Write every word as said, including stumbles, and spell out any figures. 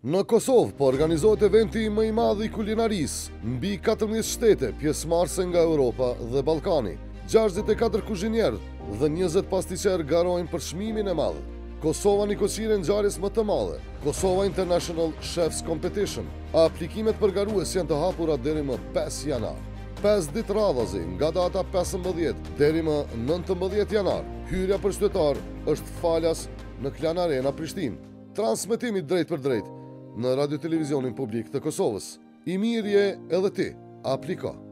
Në Kosovë po organizohet eventi më i madh i kulinarisë, mbi katërmbëdhjetë shtete pjesëmarrëse nga Europa dhe Ballkani. gjashtëdhjetë e katër kuzhinierë dhe njëzet pasticër garojnë për çmimin e madh. Kosova Nikoqire ngjarjes më të madhe, Kosova International Chefs Competition. Aplikimet për garues janë të hapura deri më pesë janar. pesë ditë radhazi nga data pesëmbëdhjetë deri më nëntëmbëdhjetë janar. Hyrja për qytetar është falas në Klan Arena Prishtinë. Transmetimi drejt për drejt në radio televizionin publik të Kosovës. I mirë je edhe ti, apliko.